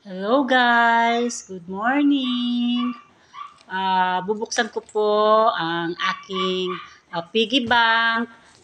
Hello guys! Good morning! Bubuksan ko po ang aking piggy bank.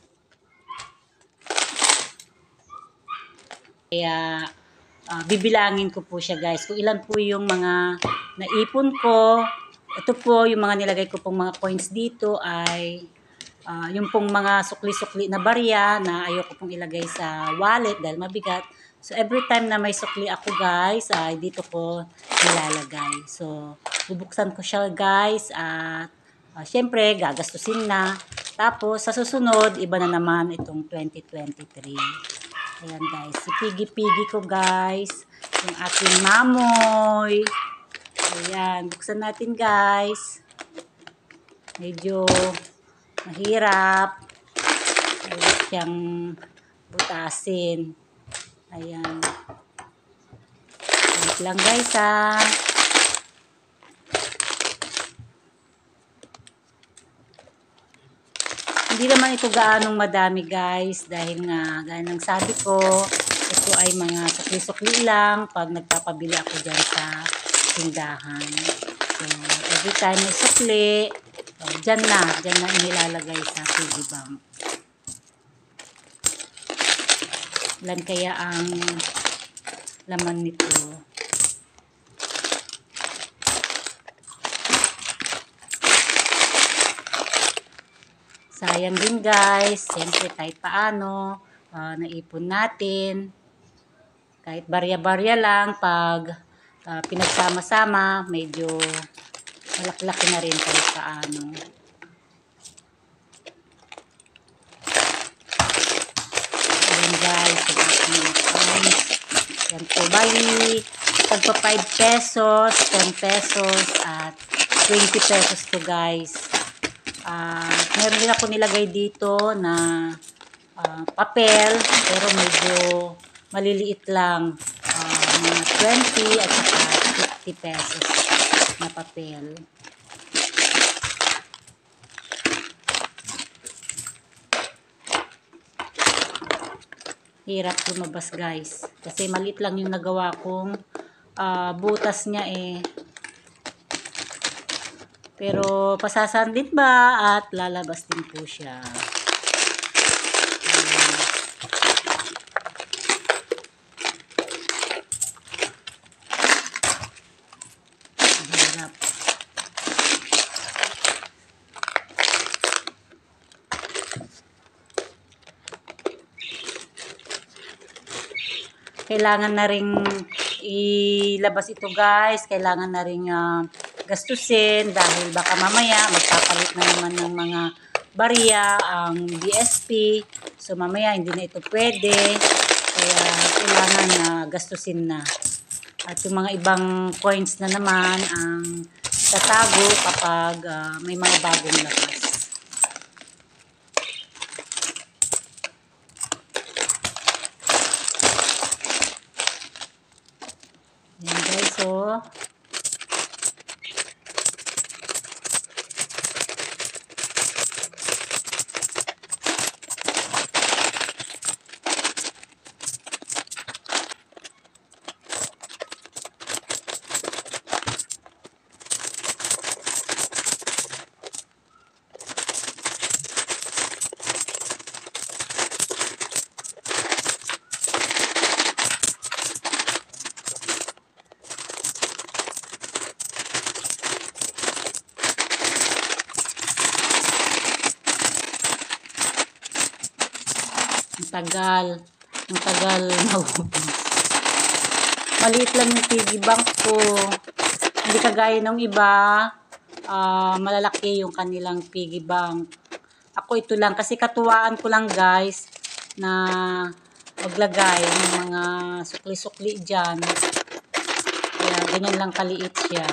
Kaya bibilangin ko po siya guys. Kung ilan po yung mga naipon ko. Ito po yung mga nilagay ko pong mga coins dito ay yung pong mga sukli-sukli na barya na ayoko pong ilagay sa wallet dahil mabigat. So, every time na may sukli ako guys, ay dito ko nilalagay. So, bubuksan ko siya guys at syempre, gagastusin na. Tapos, sa susunod, iba na naman itong 2023. Ayan guys, si pigi-pigi ko guys, yung aking mamoy. Ayan, buksan natin guys. Medyo mahirap. Mahirap siyang butasin. Ayan. Wait lang guys ha. Hindi naman ito gaanong madami guys. Dahil nga, gaya ng sabi ko, ito ay mga sukli-sukli lang pag nagpapabili ako dyan sa tindahan. So, every time may sukli, dyan na inilalagay sa piggy bank. Ilan kaya ang laman nito? Sayang din guys. Siyempre kahit paano, naipon natin. Kahit barya-barya lang, pag pinagsama-sama, medyo malaki-laki na rin kahit paano. Guys, yan po, bali tagpa 5 pesos, 10 pesos at 20 pesos to guys. Meron din ako nilagay dito na papel, pero medyo maliliit lang, mga 20 at saka 50 pesos na papel. Hirap lumabas guys. Kasi maliit lang yung nagawa kong butas niya eh. Pero pasasandit ba at lalabas din po siya. Hirap. Kailangan na ring ilabas ito guys. Kailangan na ring gastusin dahil baka mamaya magpapalit na naman ng mga barya ang BSP. So mamaya hindi na ito pwede. Kaya kailangan na gastusin na. At yung mga ibang coins na naman ang tatago kapag may mga bagong labas. Yan guys, so ang tagal maubos. Maliit lang yung piggy bank ko. Hindi kagaya ng iba, malalaki yung kanilang piggy bank. Ako ito lang, kasi katuwaan ko lang guys, na maglagay ng mga sukli-sukli dyan. Kaya ganyan lang kaliit siya.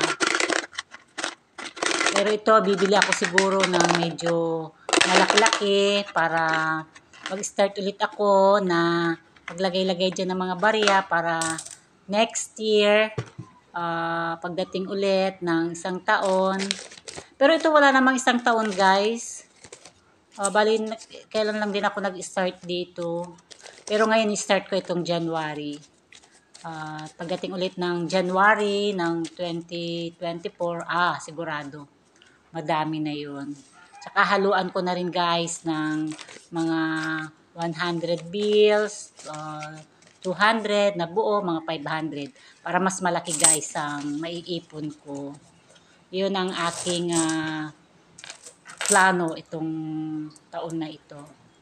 Pero ito, bibili ako siguro ng medyo malaki-laki para mag-start ulit ako na maglagay-lagay dyan ng mga barya para next year, pagdating ulit ng isang taon. Pero ito wala namang isang taon guys. Bali, kailan lang din ako nag-start dito. Pero ngayon, start ko itong January. Pagdating ulit ng January ng 2024, sigurado madami na yun. Tsaka haluan ko na rin guys ng mga 100 bills, 200 na buo, mga 500 para mas malaki guys ang maiipon ko. Yun ang aking plano itong taon na ito.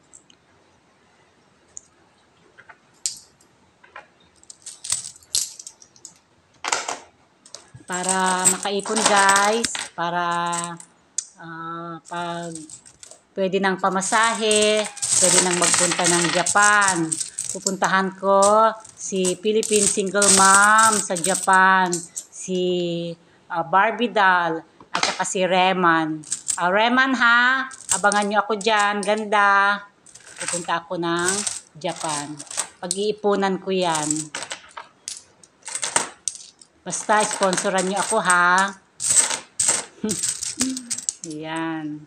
Para makaipon guys, para pag pwede nang pamasahe, pwede nang magpunta ng Japan. Pupuntahan ko si Philippine single mom sa Japan, si Barbie Doll, at saka si Reman. Reman ha, abangan nyo ako dyan, ganda. Pupunta ako ng Japan. Pag-iipunan ko yan. Basta, sponsoran nyo ako ha. Yan.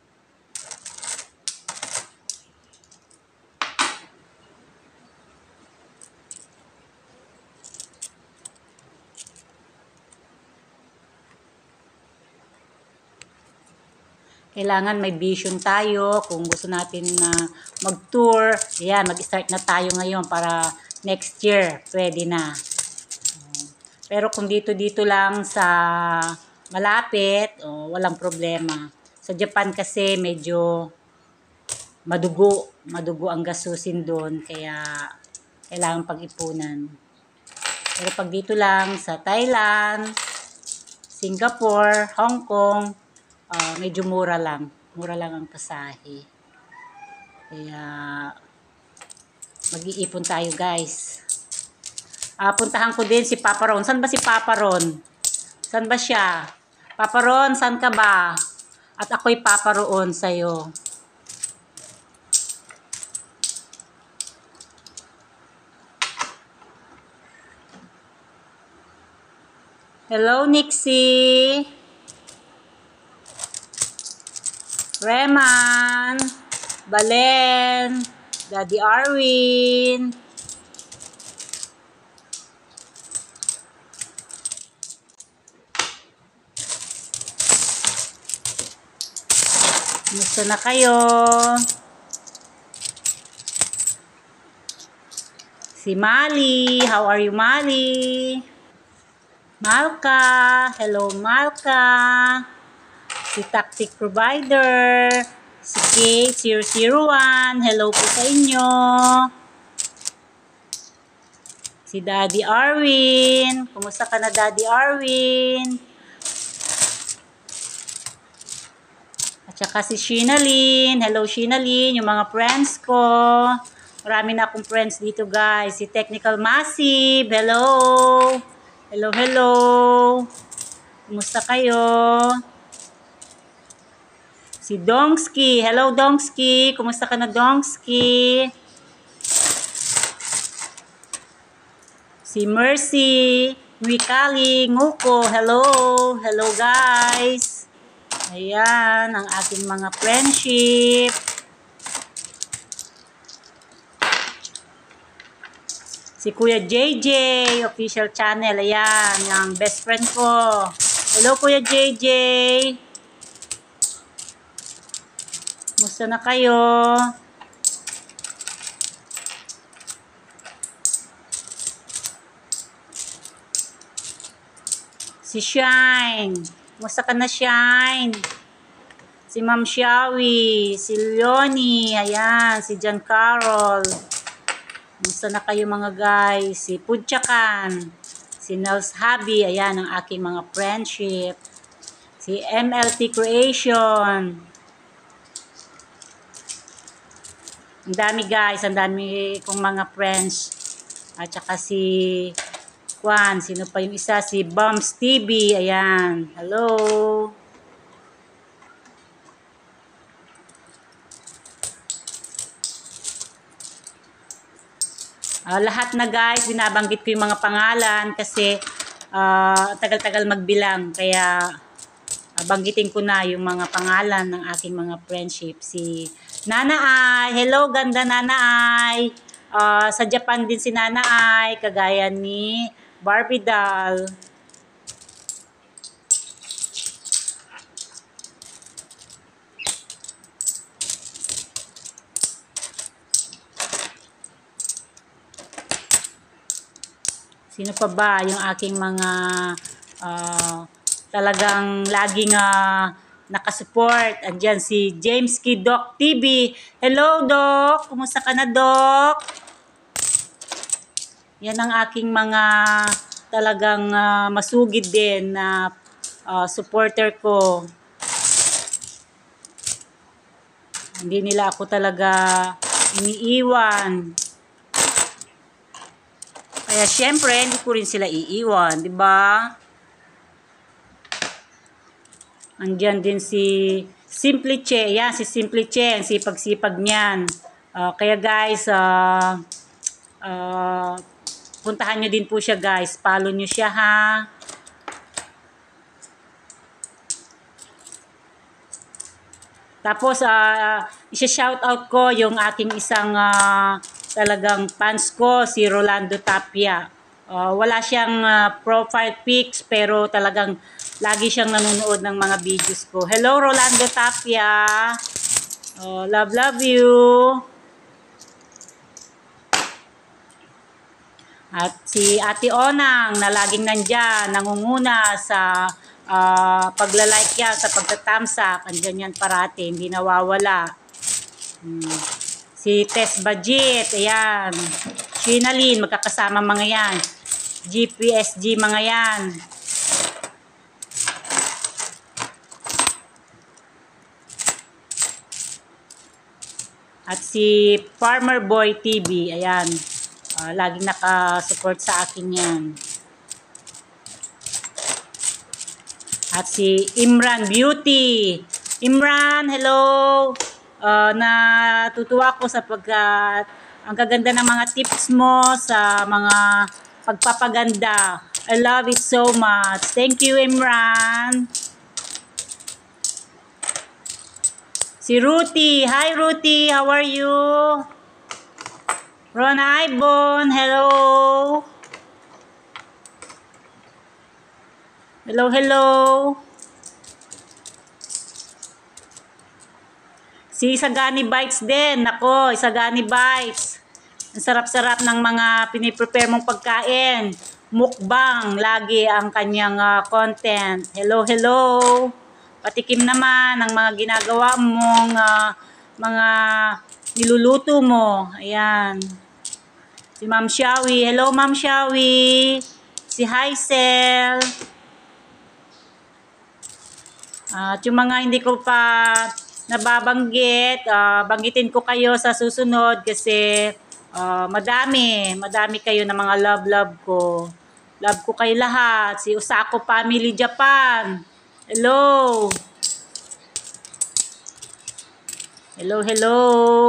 Kailangan may vision tayo kung gusto natin na mag-tour. Yan, mag-start na tayo ngayon para next year, pwede na. Pero kung dito lang sa malapit, walang problema. Sa Japan kasi medyo madugo ang gastusin doon, kaya kailangan pag-ipunan. Pero pag dito lang sa Thailand, Singapore, Hong Kong, medyo mura lang ang pasahe. Kaya mag-iipon tayo guys. Puntahan ko din si Papa Ron. San ba si Papa Ron? San ba siya? Papa Ron, san ka ba? At ako'y Papa Ron sa'yo. Hello, Nixie. Reman. Balen. Daddy Arwin. Gusto na kayo? Si Mali. How are you, Mali? Malka. Hello, Malka. Si Tactic Provider. Si K001. Hello po sa inyo. Si Daddy Arwin. Kumusta ka na, Daddy Arwin? Tsaka si Shinalyn. Hello, Shinalyn. Yung mga friends ko. Marami na akong friends dito, guys. Si Technical Massive. Hello. Hello, hello. Kumusta kayo? Si Dongsky. Hello, Dongsky. Kumusta ka na, Dongsky? Si Mercy. Mwikali. Nguko. Hello. Hello, guys. Ayan, ang ating mga friendship. Si Kuya JJ, official channel. Ayan, yung best friend ko. Hello, Kuya JJ. Musta na kayo? Si Shine. Musta ka na, Shine? Si Ma'am Shawi, si Leonie, ayan, si John Carol. Musta na kayo mga guys? Si Pudchakan, si Nels Habi, ayan ang aking mga friendship. Si MLT Creation. Ang dami guys, ang dami kong mga friends. At saka si Juan, sino pa yung isa? Si Bums TV, ayan. Hello. Lahat na guys, binabanggit ko yung mga pangalan kasi tagal-tagal magbilang. Kaya banggitin ko na yung mga pangalan ng aking mga friendship. Si Nana Ay, hello ganda Nana Ay. sa Japan din si Nanay, kagaya ni Barbie doll. Sino pa ba yung aking mga talagang laging nakasupport? Andyan si James K. Doc TV. Hello, Doc! Kumusta ka na, Doc? Yan ang aking mga talagang masugid din na supporter ko. Hindi nila ako talaga iniiwan. Kaya syempre, hindi ko rin sila iiwan, di ba? Andiyan din si Simply Che. Yan, si Simply Che. Ang sipag-sipag niyan. Kaya guys, puntahan nyo din po siya guys. Follow nyo siya ha. Tapos, isa-shoutout ko yung aking isang talagang fans ko, si Rolando Tapia. Wala siyang profile pics, pero talagang lagi siyang nanonood ng mga videos ko. Hello, Rolando Tapia. Love you. At si Ate Onang na laging nandyan, nangunguna sa paglalike yan, sa pagtatamsak. Andyan yan parati, hindi nawawala. Si Tess Bajit, ayan. Shinalyn, magkakasama mga yan. GPSG mga yan. At si Farmer Boy TV, ayan. Laging nakasupport sa akin yan. At si Imran Beauty. Imran, hello! Natutuwa ko sapagkat ang gaganda ng mga tips mo sa mga pagpapaganda. I love it so much. Thank you, Imran. Si Ruthie. Hi, Ruthie. How are you? Rona Ibon. Hello. Hello, hello. Si Isagani Bites din. Nako, Isagani Bites. Ang sarap-sarap ng mga piniprepare mong pagkain. Mukbang. Lagi ang kanyang content. Hello, hello. Patikim naman ng mga ginagawa mong mga niluluto mo. Ayan. Si Ma'am Shawi. Hello, Ma'am Shawi. Si Haisel. At yung mga hindi ko pa nababanggit, banggitin ko kayo sa susunod kasi madami kayo na mga love ko. Love ko kayo lahat. Si Usako Family Japan. Hello. Hello, hello.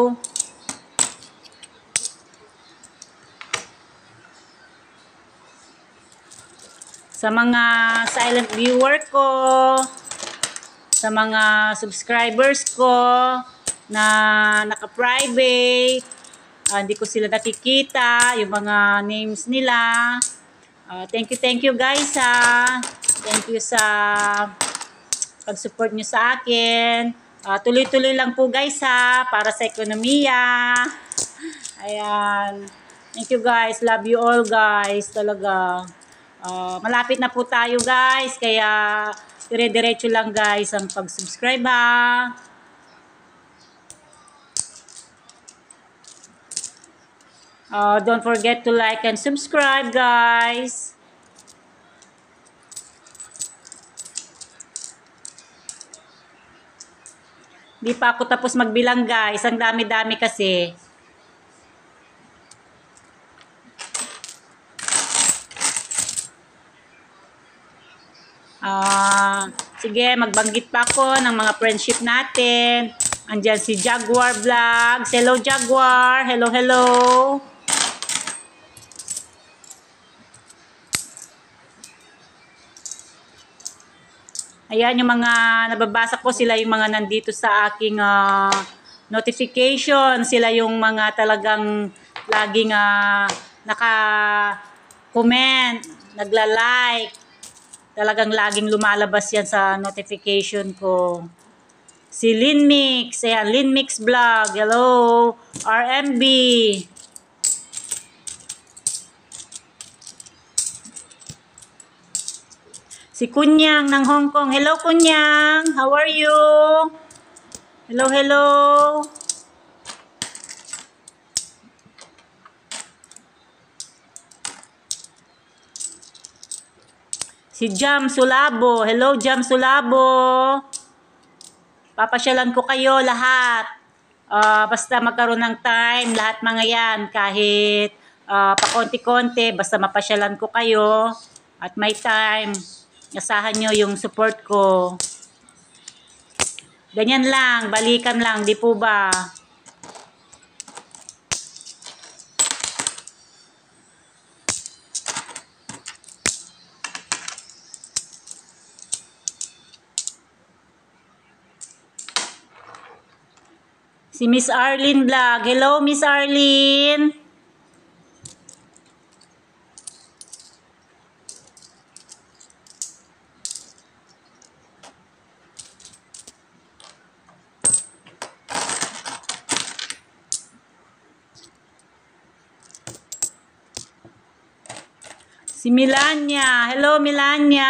Sa mga silent viewer ko, sa mga subscribers ko na naka-private, hindi ko sila nakikita, yung mga names nila. Thank you guys ha. Thank you sa pag-support nyo sa akin. Tuloy-tuloy lang po guys ha, para sa ekonomiya. Ayan. Thank you guys. Love you all guys. Talaga. Malapit na po tayo guys. Kaya dire-diretso lang guys ang pag-subscribe ha. Don't forget to like and subscribe guys. Di pa ako tapos magbilang guys. Ang dami-dami kasi. Sige, magbanggit pa ako ng mga friendship natin. Andyan si Jaguar Vlogs. Hello Jaguar. Hello, hello. Ayan yung mga nababasa ko, sila yung mga nandito sa aking notification. Sila yung mga talagang laging naka-comment, nagla-like. Talagang laging lumalabas yan sa notification ko. Si Linmix, ayan, Linmix Vlog, hello, RMB. Si Kunyang ng Hong Kong, hello Kunyang, how are you? Hello, hello. Si Jam Sulabo, hello Jam Sulabo. Papasyalan ko kayo lahat. Basta magkaroon ng time, lahat mga yan, kahit pakonti-konti, basta mapasyalan ko kayo at may time. Asahan nyo yung support ko. Ganyan lang, balikan lang, di po ba? Si Miss Arlene Vlog. Hello, Miss Arlene. Si Milania. Hello, Milania.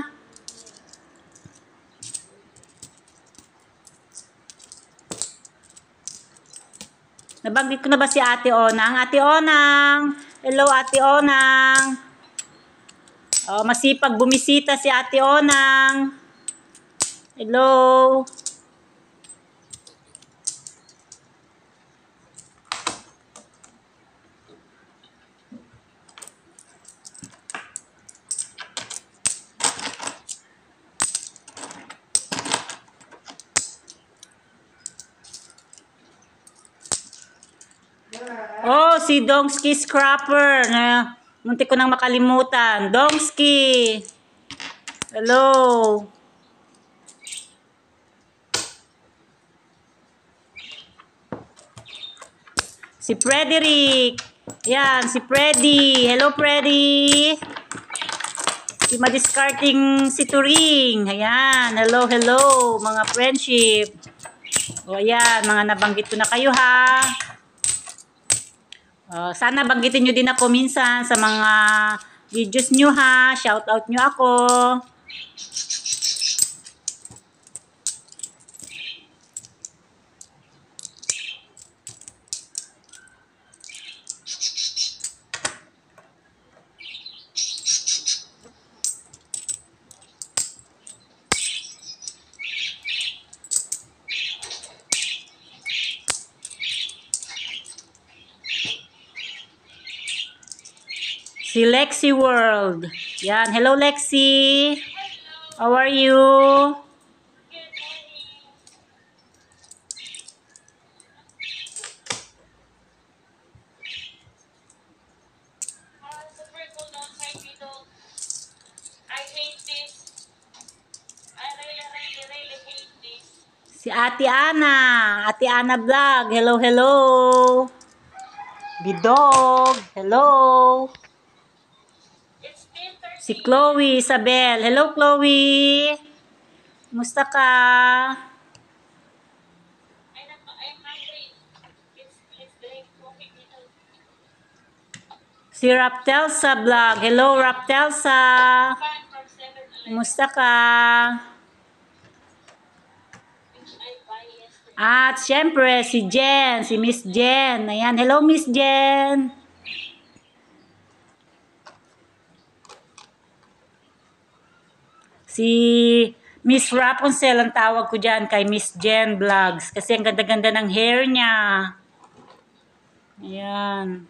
Nabanggit ko na ba si Ate Onang? Ate Onang! Hello, Ate Onang! Masipag bumisita si Ate Onang. Hello! Oh, si Dongski Scrapper. Muntik ko nang makalimutan. Dongski. Hello. Si Frederick. Yan, si Freddy. Hello, Freddy. Si Madiscarding si Turing. Ayan. Hello, hello. Mga friendship. O, ayan. Mga nabanggit ko na kayo, ha. Sana banggitin nyo din ako minsan sa mga videos nyo, ha. Shoutout nyo ako. Si Lexi World. Yan. Hello, Lexi. How are you? Si Ate Ana. Ate Ana Vlog. Hello, hello. Bidog. Hello. Si Chloe Isabel. Hello, Chloe. Kumusta ka? Si Raptelsa Vlog. Hello, Raptelsa. Kumusta ka? At syempre, si Jen. Si Miss Jen. Ayan. Hello, Miss Jen. Si Miss Rapunzel ang tawag ko dyan kay Miss Jen Vlogs. Kasi ang ganda-ganda ng hair niya. Ayan.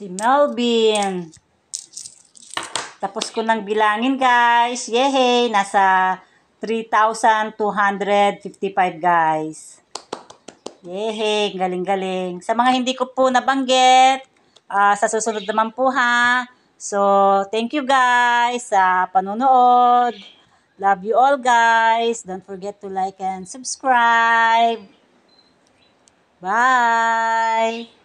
Si Melvin. Tapos ko nang bilangin guys. Yehey! Nasa 3,255 guys. Yehey! Galing-galing. Sa mga hindi ko po nabanggit, sa susunod naman po ha. So, thank you guys sa panonood. Love you all guys. Don't forget to like and subscribe. Bye!